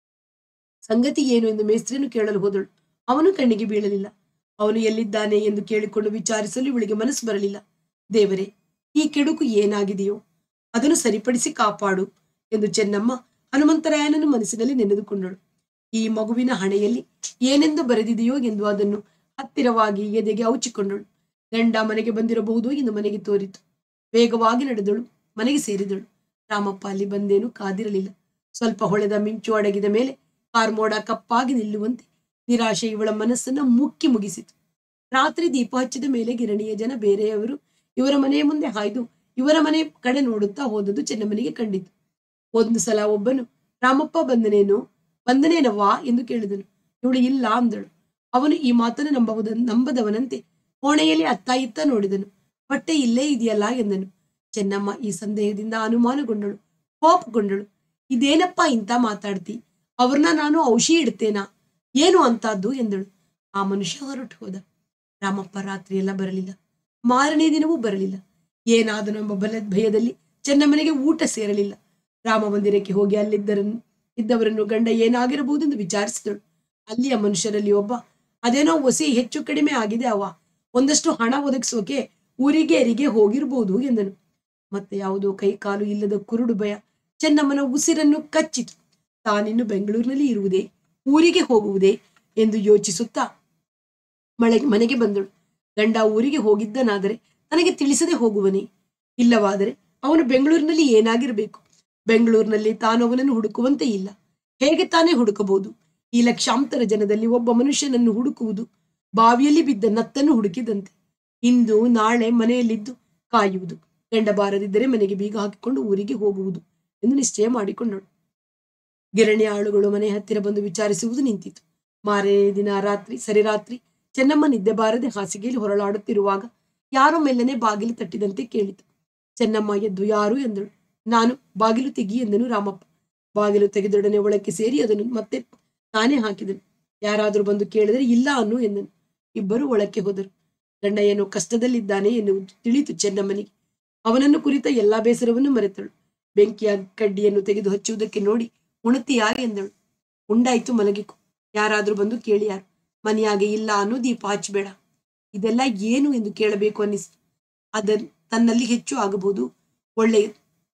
A: ಸಂಗತಿ ಏನು ಎಂದು ಮೇಸ್ತ್ರಿಯನ್ನು ಕೇಳಲು ಹೋದಳು. ಅವನು ಕಣ್ಣಿಗೆ ಬೀಳಲಿಲ್ಲ. ಅವನು ಎಲ್ಲಿದ್ದಾನೆ ಎಂದು ಕೇಳಿಕೊಂಡು ವಿಚಾರಿಸಲು ಇವಳಿಗೆ ಮನಸ್ಸು ಬರಲಿಲ್ಲ. ದೇವರೇ, ಈ ಕೆಡುಕು ಏನಾಗಿದೆಯೋ ಅದನ್ನು ಸರಿಪಡಿಸಿ ಕಾಪಾಡು ಎಂದು ಚೆನ್ನಮ್ಮ ಹನುಮಂತರಾಯನನ್ನು ಮನಸ್ಸಿನಲ್ಲಿ ನೆನೆದುಕೊಂಡಳು. ಈ ಮಗುವಿನ ಹಣೆಯಲ್ಲಿ ಏನೆಂದು ಬರೆದಿದೆಯೋ ಎಂದು ಅದನ್ನು ಹತ್ತಿರವಾಗಿ ಎದೆಗೆ ಔಚಿಕೊಂಡಳು. ಗಂಡ ಮನೆಗೆ ಬಂದಿರಬಹುದು ಎಂದು ಮನೆಗೆ ತೋರಿತು. ವೇಗವಾಗಿ ನಡೆದಳು, ಮನೆಗೆ ಸೇರಿದಳು. ರಾಮಪ್ಪ ಅಲ್ಲಿ ಬಂದೇನು ಕಾದಿರಲಿಲ್ಲ. ಸ್ವಲ್ಪ ಹೊಳೆದ ಮಿಂಚು ಅಡಗಿದ ಮೇಲೆ ಕಾರ್ಮೋಡ ಕಪ್ಪಾಗಿ ನಿಲ್ಲುವಂತೆ ನಿರಾಶೆ ಇವಳ ಮನಸ್ಸನ್ನ ಮುಕ್ಕಿ ಮುಗಿಸಿತು. ರಾತ್ರಿ ದೀಪ ಹಚ್ಚಿದ ಮೇಲೆ ಗಿರಣಿಯ ಜನ ಬೇರೆಯವರು ಇವರ ಮನೆಯ ಮುಂದೆ ಹಾಯ್ದು ಇವರ ಮನೆ ಕಡೆ ನೋಡುತ್ತಾ ಹೋದದ್ದು ಚೆನ್ನಮ್ಮನಿಗೆ ಕಂಡಿತು. ಒಂದು ಸಲ ಒಬ್ಬನು, ರಾಮಪ್ಪ ಬಂದನೇನು ಬಂದನೇನವ್ವಾ ಎಂದು ಕೇಳಿದನು. ಇವಳು ಇಲ್ಲ ಅಂದಳು. ಅವನು ಈ ಮಾತನ್ನು ನಂಬುವುದ ನಂಬದವನಂತೆ ಕೋಣೆಯಲ್ಲಿ ಅತ್ತ ಇತ್ತ ನೋಡಿದನು. ಹೊಟ್ಟೆ ಇಲ್ಲೇ ಇದೆಯಲ್ಲ ಎಂದನು. ಚೆನ್ನಮ್ಮ ಈ ಸಂದೇಹದಿಂದ ಅನುಮಾನಗೊಂಡಳು, ಕೋಪಗೊಂಡಳು. ಇದೇನಪ್ಪ ಇಂತ ಮಾತಾಡ್ತಿ, ಅವ್ರನ್ನ ನಾನು ಔಷಧಿ ಇಡ್ತೇನಾ, ಏನು ಅಂತದ್ದು ಎಂದಳು. ಆ ಮನುಷ್ಯ ಹೊರಟು ಹೋದ. ರಾಮಪ್ಪ ರಾತ್ರಿ ಎಲ್ಲ ಬರಲಿಲ್ಲ. ಮಾರನೇ ದಿನವೂ ಬರಲಿಲ್ಲ. ಏನಾದನೆಂಬ ಬಲ ಭಯದಲ್ಲಿ ಚೆನ್ನಮ್ಮನಿಗೆ ಊಟ ಸೇರಲಿಲ್ಲ. ರಾಮ ಮಂದಿರಕ್ಕೆ ಹೋಗಿ ಅಲ್ಲಿದ್ದರನ್ನು ಇದ್ದವರನ್ನು ಗಂಡ ಏನಾಗಿರಬಹುದೆಂದು ವಿಚಾರಿಸಿದಳು. ಅಲ್ಲಿಯ ಮನುಷ್ಯರಲ್ಲಿ ಒಬ್ಬ, ಅದೇನೋ ಒಸಿ ಹೆಚ್ಚು ಕಡಿಮೆ ಆಗಿದೆ ಅವ್ವ, ಒಂದಷ್ಟು ಹಣ ಒದಗಿಸೋಕೆ ಊರಿಗೇರಿಗೆ ಹೋಗಿರ್ಬೋದು ಎಂದನು. ಮತ್ತೆ ಯಾವುದೋ ಕೈ ಕಾಲು ಇಲ್ಲದ ಕುರುಡು ಭಯ ಚೆನ್ನಮ್ಮನ ಉಸಿರನ್ನು ಕಚ್ಚಿತು. ತಾನಿನ್ನು ಬೆಂಗಳೂರಿನಲ್ಲಿ ಇರುವುದೇ, ಊರಿಗೆ ಹೋಗುವುದೇ ಎಂದು ಯೋಚಿಸುತ್ತಾ ಮಳೆ ಮನೆಗೆ ಬಂದಳು. ಗಂಡ ಊರಿಗೆ ಹೋಗಿದ್ದನಾದರೆ ತನಗೆ ತಿಳಿಸದೆ ಹೋಗುವನೇ? ಇಲ್ಲವಾದರೆ ಅವನು ಬೆಂಗಳೂರಿನಲ್ಲಿ ಏನಾಗಿರಬೇಕು? ಬೆಂಗಳೂರಿನಲ್ಲಿ ತಾನು ಅವನನ್ನು ಹುಡುಕುವಂತೆ ಇಲ್ಲ. ಹೇಗೆ ತಾನೇ ಹುಡುಕಬಹುದು? ಈ ಲಕ್ಷಾಂತರ ಜನದಲ್ಲಿ ಒಬ್ಬ ಮನುಷ್ಯನನ್ನು ಹುಡುಕುವುದು ಬಾವಿಯಲ್ಲಿ ಬಿದ್ದ ನತ್ತನ್ನು ಹುಡುಕಿದಂತೆ. ಇಂದು ನಾಳೆ ಮನೆಯಲ್ಲಿದ್ದು ಕಾಯುವುದು, ಗಂಡ ಬಾರದಿದ್ದರೆ ಮನೆಗೆ ಬೀಗ ಹಾಕಿಕೊಂಡು ಊರಿಗೆ ಹೋಗುವುದು ಎಂದು ನಿಶ್ಚಯ ಮಾಡಿಕೊಂಡಳು. ಗಿರಣಿ ಆಳುಗಳು ಮನೆ ಹತ್ತಿರ ಬಂದು ವಿಚಾರಿಸುವುದು ನಿಂತಿತು. ಮಾರನೇ ದಿನ ರಾತ್ರಿ ಸರಿ ರಾತ್ರಿ ಚೆನ್ನಮ್ಮ ನಿದ್ದೆ ಬಾರದೆ ಹಾಸಿಗೆಯಲ್ಲಿ ಹೊರಳಾಡುತ್ತಿರುವಾಗ ಯಾರೋ ಮೆಲ್ಲನೆ ಬಾಗಿಲು ತಟ್ಟಿದಂತೆ ಕೇಳಿತು. ಚೆನ್ನಮ್ಮ ಎದ್ದು ಯಾರು ಎಂದಳು. ನಾನು, ಬಾಗಿಲು ತೆಗಿ ಎಂದನು ರಾಮಪ್ಪ. ಬಾಗಿಲು ತೆಗೆದೊಡನೆ ಒಳಕ್ಕೆ ಸೇರಿ ಅದನ್ನು ಮತ್ತೆ ತಾನೇ ಹಾಕಿದನು. ಯಾರಾದರೂ ಬಂದು ಕೇಳಿದರೆ ಇಲ್ಲ ಅನ್ನು ಎಂದನು. ಇಬ್ಬರು ಒಳಕ್ಕೆ ಹೋದರು. ಗಂಡ ಏನೋ ಕಷ್ಟದಲ್ಲಿದ್ದಾನೆ ಎನ್ನುವುದು ತಿಳಿತು ಚೆನ್ನಮ್ಮನಿಗೆ. ಅವನನ್ನು ಕುರಿತ ಎಲ್ಲಾ ಬೇಸರವನ್ನು ಮರೆತಳು. ಬೆಂಕಿಯ ಕಡ್ಡಿಯನ್ನು ತೆಗೆದು ಹಚ್ಚುವುದಕ್ಕೆ ನೋಡಿ, ಉಣತಿಯಾ ಎಂದಳು. ಉಂಡಾಯ್ತು ಮಲಗಿಕೊ, ಯಾರಾದ್ರೂ ಬಂದು ಕೇಳಿಯಾರು, ಮನೆಯಾಗೆ ಇಲ್ಲ ಅನ್ನೋ ದೀಪ ಹಚ್ಚಬೇಡ. ಇದೆಲ್ಲ ಏನು ಎಂದು ಕೇಳಬೇಕು ಅನ್ನಿಸ್ತು. ಅದನ್ ತನ್ನಲ್ಲಿ ಹೆಚ್ಚು ಆಗಬಹುದು, ಒಳ್ಳೆಯದು,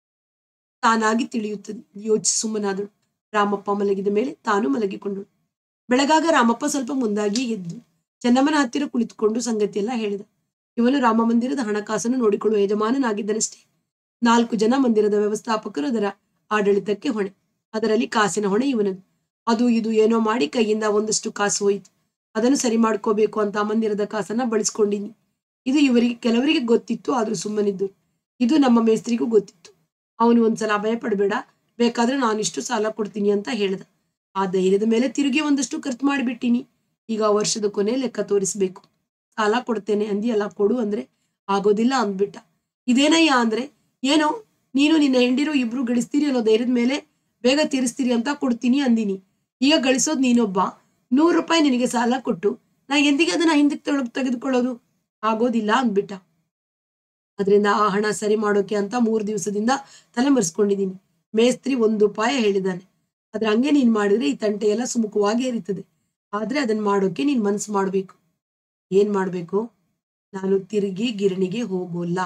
A: ತಾನಾಗಿ ತಿಳಿಯುತ್ತದೆ ಯೋಚಿಸಿ ಸುಮ್ಮನಾದಳು. ರಾಮಪ್ಪ ಮಲಗಿದ ಮೇಲೆ ತಾನು ಮಲಗಿಕೊಂಡಳು. ಬೆಳಗಾಗ ರಾಮಪ್ಪ ಸ್ವಲ್ಪ ಮುಂದಾಗಿ ಎದ್ದು ಚೆನ್ನಮ್ಮನ ಹತ್ತಿರ ಕುಳಿತುಕೊಂಡು ಸಂಗತಿಯೆಲ್ಲ ಹೇಳಿದ. ಇವನು ರಾಮ ಮಂದಿರದ ಹಣಕಾಸನ್ನು ನೋಡಿಕೊಳ್ಳುವ ಯಜಮಾನನಾಗಿದ್ದನಷ್ಟೇ. ನಾಲ್ಕು ಜನ ಮಂದಿರದ ವ್ಯವಸ್ಥಾಪಕರು ಅದರ ಆಡಳಿತಕ್ಕೆ ಹೊಣೆ. ಅದರಲ್ಲಿ ಕಾಸಿನ ಹೊಣೆ ಇವನದು. ಅದು ಇದು ಏನೋ ಮಾಡಿ ಕೈಯಿಂದ ಒಂದಷ್ಟು ಕಾಸು ಹೋಯಿತು. ಅದನ್ನು ಸರಿ ಮಾಡ್ಕೋಬೇಕು ಅಂತ ಮಂದಿರದ ಕಾಸನ್ನ ಬಳಸ್ಕೊಂಡಿನಿ. ಇದು ಇವರಿಗೆ ಕೆಲವರಿಗೆ ಗೊತ್ತಿತ್ತು, ಆದ್ರೂ ಸುಮ್ಮನಿದ್ದು. ಇದು ನಮ್ಮ ಮೇಸ್ತ್ರಿಗೂ ಗೊತ್ತಿತ್ತು. ಅವನು ಒಂದ್ಸಲ ಭಯ ಪಡಬೇಡ, ಬೇಕಾದ್ರೆ ನಾನಿಷ್ಟು ಸಾಲ ಕೊಡ್ತೀನಿ ಅಂತ ಹೇಳ್ದ. ಆ ಧೈರ್ಯದ ಮೇಲೆ ತಿರುಗಿ ಒಂದಷ್ಟು ಖರ್ಚು ಮಾಡಿಬಿಟ್ಟಿನಿ. ಈಗ ವರ್ಷದ ಕೊನೆ ಲೆಕ್ಕ ತೋರಿಸ್ಬೇಕು. ಸಾಲ ಕೊಡ್ತೇನೆ ಅಂದಿ, ಎಲ್ಲ ಕೊಡು ಅಂದ್ರೆ ಆಗೋದಿಲ್ಲ ಅಂದ್ಬಿಟ್ಟ. ಇದೇನಯ್ಯ ಅಂದ್ರೆ, ಏನೋ ನೀನು ನಿನ್ನ ಹೆಂಡಿರು ಇಬ್ರು ಗಳಿಸ್ತೀರಿ ಅನ್ನೋ ಧೈರ್ಯದ ಮೇಲೆ ಬೇಗ ತೀರಿಸ್ತೀರಿ ಅಂತ ಕೊಡ್ತೀನಿ ಅಂದಿನಿ. ಈಗ ಗಳಿಸೋದು ನೀನೊಬ್ಬ, ನೂರು ರೂಪಾಯಿ ನಿನಗೆ ಸಾಲ ಕೊಟ್ಟು ನಾ ಎಂದಿಗೆ ಅದನ್ನ ಹಿಂದಕ್ಕೆ ತೊಳಗ್ ತೆಗೆದುಕೊಳ್ಳೋದು? ಆಗೋದಿಲ್ಲ ಅಂದ್ಬಿಟ್ಟ. ಅದರಿಂದ ಆ ಹಣ ಸರಿ ಮಾಡೋಕೆ ಅಂತ ಮೂರು ದಿವಸದಿಂದ ತಲೆ ಮರೆಸ್ಕೊಂಡಿದ್ದೀನಿ. ಮೇಸ್ತ್ರಿ ಒಂದು ಉಪಾಯ ಹೇಳಿದ್ದಾನೆ, ಆದ್ರೆ ಹಂಗೆ ನೀನ್ ಮಾಡಿದ್ರೆ ಈ ತಂಟೆ ಎಲ್ಲ ಸುಮುಖವಾಗಿ ಏರಿತದೆ. ಆದ್ರೆ ಅದನ್ನ ಮಾಡೋಕೆ ನೀನ್ ಮನ್ಸು ಮಾಡ್ಬೇಕು. ಏನ್ ಮಾಡ್ಬೇಕು? ನಾನು ತಿರುಗಿ ಗಿರಣಿಗೆ ಹೋಗೋಲ್ಲ.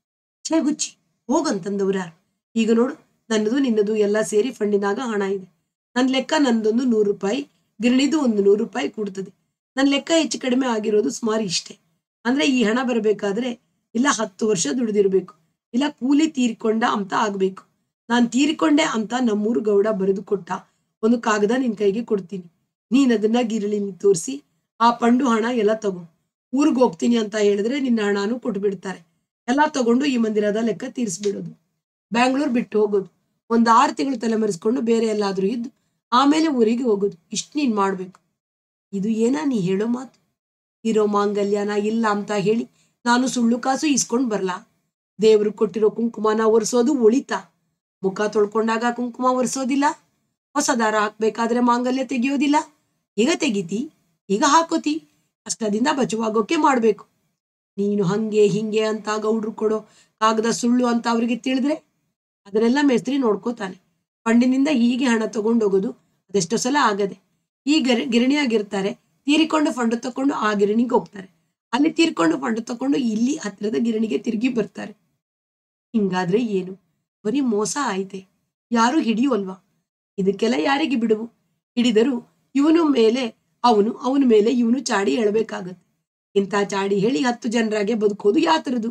A: ಛೇ ಹುಚ್ಚಿ, ಹೋಗಂತಂದವ್ರು ಯಾರು? ಈಗ ನೋಡು, ನನ್ನದು ನಿನ್ನದು ಎಲ್ಲ ಸೇರಿ ಫಂಡಿನಾಗ ಹಣ ಇದೆ. ನನ್ನ ಲೆಕ್ಕ ನಂದೊಂದು ನೂರು ರೂಪಾಯಿ, ಗಿರಣಿದು ಒಂದು ನೂರು ರೂಪಾಯಿ ಕೂಡ್ತದೆ. ನನ್ನ ಲೆಕ್ಕ ಹೆಚ್ಚು ಕಡಿಮೆ ಆಗಿರೋದು ಸುಮಾರು ಇಷ್ಟೇ. ಅಂದ್ರೆ ಈ ಹಣ ಬರಬೇಕಾದ್ರೆ ಇಲ್ಲ ಹತ್ತು ವರ್ಷ ದುಡಿದಿರ್ಬೇಕು, ಇಲ್ಲ ಕೂಲಿ ತೀರಿಕೊಂಡ ಅಂತ ಆಗ್ಬೇಕು. ನಾನ್ ತೀರಿಕೊಂಡೆ ಅಂತ ನಮ್ಮೂರು ಗೌಡ ಬರೆದು ಕೊಟ್ಟ ಒಂದು ಕಾಗದ ನಿನ್ ಕೈಗೆ ಕೊಡ್ತೀನಿ. ನೀನ್ ಅದನ್ನ ಗಿರಳಿ ತೋರಿಸಿ ಆ ಪಂಡು ಹಣ ಎಲ್ಲ ತಗೋ. ಊರಿಗೆ ಹೋಗ್ತೀನಿ ಅಂತ ಹೇಳಿದ್ರೆ ನಿನ್ನ ಹಣನೂ ಕೊಟ್ಬಿಡ್ತಾರೆ. ಎಲ್ಲಾ ತಗೊಂಡು ಈ ಮಂದಿರದ ಲೆಕ್ಕ ತೀರಿಸ್ಬಿಡೋದು, ಬ್ಯಾಂಗ್ಳೂರ್ ಬಿಟ್ಟು ಹೋಗೋದು, ಒಂದ್ ಆರು ತಿಂಗಳು ತಲೆಮರೆಸ್ಕೊಂಡು ಬೇರೆ ಎಲ್ಲಾದ್ರೂ ಇದ್ದು ಆಮೇಲೆ ಊರಿಗೆ ಹೋಗೋದು. ಇಷ್ಟು ನೀನ್ ಮಾಡ್ಬೇಕು. ಇದು ಏನಾ ನೀ ಹೇಳೋ ಮಾತು? ಇರೋ ಮಾಂಗಲ್ಯನ ಇಲ್ಲ ಅಂತ ಹೇಳಿ ನಾನು ಸುಳ್ಳು ಕಾಸು ಇಸ್ಕೊಂಡ್ ಬರ್ಲಾ? ದೇವ್ರು ಕೊಟ್ಟಿರೋ ಕುಂಕುಮನ ಒರೆಸೋದು ಉಳಿತಾ? ಮುಖ ತೊಳ್ಕೊಂಡಾಗ ಕುಂಕುಮ ಒರೆಸೋದಿಲ್ಲ? ಹೊಸ ದಾರ ಹಾಕ್ಬೇಕಾದ್ರೆ ಮಾಂಗಲ್ಯ ತೆಗಿಯೋದಿಲ್ಲ? ಈಗ ತೆಗಿತಿ, ಈಗ ಹಾಕೋತಿ, ಕಷ್ಟದಿಂದ ಬಚಾವಾಗೋಕೆ ಮಾಡ್ಬೇಕು. ನೀನು ಹಂಗೆ ಹಿಂಗೆ ಅಂತ ಗೌಡ್ರು ಕೊಡೋ ಕಾಗದ ಸುಳ್ಳು ಅಂತ ಅವ್ರಿಗೆ ತಿಳಿದ್ರೆ ಅದನ್ನೆಲ್ಲ ಮೇಸ್ತ್ರಿ ನೋಡ್ಕೋತಾನೆ. ಫಂಡಿನಿಂದ ಹೀಗೆ ಹಣ ತಗೊಂಡೋಗೋದು ಅದೆಷ್ಟೋ ಸಲ ಆಗದೆ. ಈ ಗರಿ ಗಿರಣಿಯಾಗಿರ್ತಾರೆ, ತೀರಿಕೊಂಡು ಫಂಡ್ ತಕೊಂಡು ಆ ಗಿರಣಿಗೆ ಹೋಗ್ತಾರೆ, ಅಲ್ಲಿ ತೀರ್ಕೊಂಡು ಫಂಡ್ ತಕೊಂಡು ಇಲ್ಲಿ ಹತ್ತಿರದ ಗಿರಣಿಗೆ ತಿರುಗಿ ಬರ್ತಾರೆ. ಹಿಂಗಾದ್ರೆ ಏನು? ಬರೀ ಮೋಸ ಆಯ್ತೆ, ಯಾರು ಹಿಡಿಯುವಲ್ವಾ? ಇದಕ್ಕೆಲ್ಲ ಯಾರಿಗೆ ಬಿಡುವು? ಹಿಡಿದರೂ ಇವನು ಮೇಲೆ ಅವನು, ಅವನ ಮೇಲೆ ಇವನು ಚಾಡಿ ಹೇಳಬೇಕಾಗತ್ತೆ. ಇಂಥ ಚಾಡಿ ಹೇಳಿ ಹತ್ತು ಜನರಾಗೆ ಬದುಕೋದು ಯಾತರದು?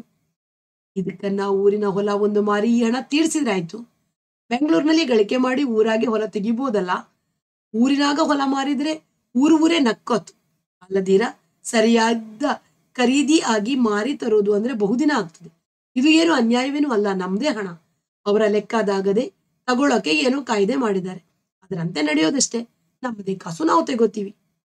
A: ಇದಕ್ಕನ್ನ ಊರಿನ ಹೊಲ ಒಂದು ಮಾರಿ ಈ ಹಣ ತೀರ್ಸಿದ್ರಾಯ್ತು. ಬೆಂಗಳೂರಿನಲ್ಲಿ ಗಳಿಕೆ ಮಾಡಿ ಊರಾಗೆ ಹೊಲ ತೆಗಿಬೋದಲ್ಲ. ಊರಿನಾಗ ಹೊಲ ಮಾರಿದ್ರೆ ಊರು ಊರೇ ನಕ್ಕೋತು. ಅಲ್ಲದೀರ ಸರಿಯಾದ ಖರೀದಿ ಆಗಿ ಮಾರಿ ತರೋದು ಅಂದ್ರೆ ಬಹುದಿನ ಆಗ್ತದೆ. ಇದು ಏನು ಅನ್ಯಾಯವೇನೂ ಅಲ್ಲ, ನಮ್ದೇ ಹಣ, ಅವರ ಲೆಕ್ಕದಾಗದೆ ತಗೊಳಕ್ಕೆ ಏನೋ ಕಾಯ್ದೆ ಮಾಡಿದ್ದಾರೆ, ಅದರಂತೆ ನಡೆಯೋದಷ್ಟೇ. ನಮ್ಮದೇ ಕಾಸು ನಾವು ತೆಗೋತೀವಿ.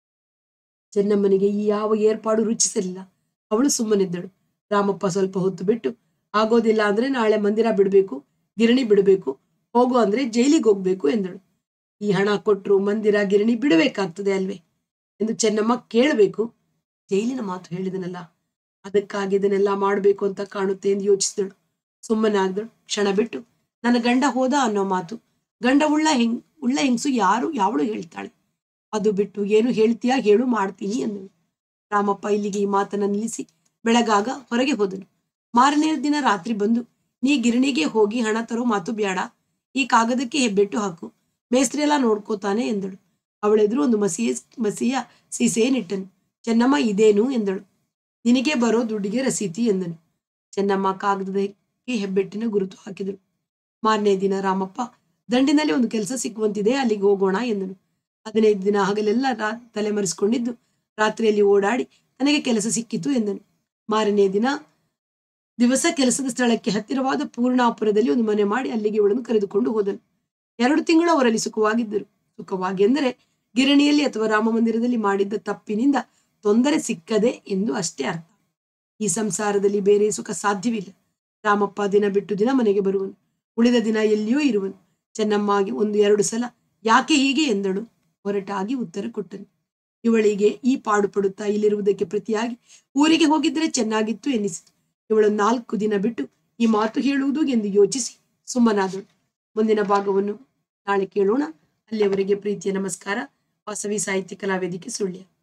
A: ಚೆನ್ನಮ್ಮನಿಗೆ ಈ ಯಾವ ಏರ್ಪಾಡು ರುಚಿಸಲಿಲ್ಲ. ಅವಳು ಸುಮ್ಮನಿದ್ದಳು. ರಾಮಪ್ಪ ಸ್ವಲ್ಪ ಹೊತ್ತು ಬಿಟ್ಟು, ಆಗೋದಿಲ್ಲ ಅಂದ್ರೆ ನಾಳೆ ಮಂದಿರ ಬಿಡ್ಬೇಕು, ಗಿರಣಿ ಬಿಡಬೇಕು, ಹೋಗು ಅಂದ್ರೆ ಜೈಲಿಗೆ ಹೋಗ್ಬೇಕು ಎಂದಳು. ಈ ಹಣ ಕೊಟ್ರು ಮಂದಿರ ಗಿರಣಿ ಬಿಡಬೇಕಾಗ್ತದೆ ಅಲ್ವೇ ಎಂದು ಚೆನ್ನಮ್ಮ ಕೇಳಬೇಕು. ಜೈಲಿನ ಮಾತು ಹೇಳಿದನಲ್ಲ, ಅದಕ್ಕಾಗಿ ಇದನ್ನೆಲ್ಲ ಮಾಡ್ಬೇಕು ಅಂತ ಕಾಣುತ್ತೆ ಎಂದು ಯೋಚಿಸಿದಳು. ಸುಮ್ಮನಾಗ್ದಳು. ಕ್ಷಣ ಬಿಟ್ಟು, ನನ್ನ ಗಂಡ ಹೋದ ಅನ್ನೋ ಮಾತು ಗಂಡ ಉಳ್ಳ ಹೆಂಗ್ ಉಳ್ಳ ಹೆಂಗಸು ಯಾರು ಯಾವಳು ಹೇಳ್ತಾಳೆ, ಅದು ಬಿಟ್ಟು ಏನು ಹೇಳ್ತೀಯಾ ಹೇಳು, ಮಾಡ್ತೀನಿ ಎಂದಳು. ರಾಮಪ್ಪ ಇಲ್ಲಿಗೆ ಈ ಮಾತನ್ನ ನಿಲ್ಲಿಸಿ ಬೆಳಗಾಗ ಹೊರಗೆ ಹೋದನು. ಮಾರನೇ ದಿನ ರಾತ್ರಿ ಬಂದು, ನೀ ಗಿರಣಿಗೆ ಹೋಗಿ ಹಣ ತರೋ ಮಾತು ಬ್ಯಾಡ, ಈ ಕಾಗದಕ್ಕೆ ಹೆಬ್ಬೆಟ್ಟು ಹಾಕು, ಮೇಸ್ತ್ರಿ ಎಲ್ಲ ನೋಡ್ಕೋತಾನೆ ಎಂದಳು. ಅವಳೆದುರು ಒಂದು ಮಸಿಯ ಮಸಿಯ ಸೀಸೆಯನ್ನಿಟ್ಟನು. ಚೆನ್ನಮ್ಮ ಇದೇನು ಎಂದಳು. ನಿನಗೆ ಬರೋ ದುಡ್ಡಿಗೆ ರಸೀತಿ ಎಂದನು. ಚೆನ್ನಮ್ಮ ಕಾಗದಕ್ಕೆ ಹೆಬ್ಬೆಟ್ಟಿನ ಗುರುತು ಹಾಕಿದಳು. ಮಾರನೇ ದಿನ ರಾಮಪ್ಪ, ದಂಡಿನಲ್ಲಿ ಒಂದು ಕೆಲಸ ಸಿಕ್ಕುವಂತಿದೆ, ಅಲ್ಲಿಗೆ ಹೋಗೋಣ ಎಂದನು. ಹದಿನೈದು ದಿನ ಹಗಲೆಲ್ಲ ರಾ ತಲೆಮರೆಸ್ಕೊಂಡಿದ್ದು ರಾತ್ರಿಯಲ್ಲಿ ಓಡಾಡಿ ನನಗೆ ಕೆಲಸ ಸಿಕ್ಕಿತು ಎಂದನು. ಮಾರನೇ ದಿನ ದಿವಸ ಕೆಲಸದ ಸ್ಥಳಕ್ಕೆ ಹತ್ತಿರವಾದ ಪೂರ್ಣಾಪುರದಲ್ಲಿ ಒಂದು ಮನೆ ಮಾಡಿ ಅಲ್ಲಿಗೆ ಇವಳನ್ನು ಕರೆದುಕೊಂಡು ಹೋದನು. ಎರಡು ತಿಂಗಳು ಅವರಲ್ಲಿ ಸುಖವಾಗಿದ್ದರು. ಸುಖವಾಗಿ ಎಂದರೆ ಗಿರಣಿಯಲ್ಲಿ ಅಥವಾ ರಾಮ ಮಂದಿರದಲ್ಲಿ ಮಾಡಿದ್ದ ತಪ್ಪಿನಿಂದ ತೊಂದರೆ ಸಿಕ್ಕದೆ ಎಂದು ಅಷ್ಟೇ ಅರ್ಥ. ಈ ಸಂಸಾರದಲ್ಲಿ ಬೇರೆ ಸುಖ ಸಾಧ್ಯವಿಲ್ಲ. ರಾಮಪ್ಪ ದಿನ ಬಿಟ್ಟು ದಿನ ಮನೆಗೆ ಬರುವನು, ಉಳಿದ ದಿನ ಎಲ್ಲಿಯೂ ಇರುವನು. ಚೆನ್ನಮ್ಮಾಗಿ ಒಂದು ಎರಡು ಸಲ ಯಾಕೆ ಹೀಗೆ ಎಂದಳು. ಹೊರಟಾಗಿ ಉತ್ತರ ಕೊಟ್ಟನು. ಇವಳಿಗೆ ಈ ಪಾಡು ಪಡುತ್ತಾ ಇಲ್ಲಿರುವುದಕ್ಕೆ ಪ್ರತಿಯಾಗಿ ಊರಿಗೆ ಹೋಗಿದ್ರೆ ಚೆನ್ನಾಗಿತ್ತು ಎನ್ನಿಸಿತು. ಇವಳು ನಾಲ್ಕು ದಿನ ಬಿಟ್ಟು ಈ ಮಾತು ಹೇಳುವುದು ಎಂದು ಯೋಚಿಸಿ ಸುಮ್ಮನಾದಳು. ಮುಂದಿನ ಭಾಗವನ್ನು ನಾಳೆ ಕೇಳೋಣ. ಅಲ್ಲಿಯವರೆಗೆ ಪ್ರೀತಿಯ ನಮಸ್ಕಾರ. ವಾಸವಿ ಸಾಹಿತ್ಯ ಕಲಾವೇದಿಕೆ ಸುಳ್ಯ.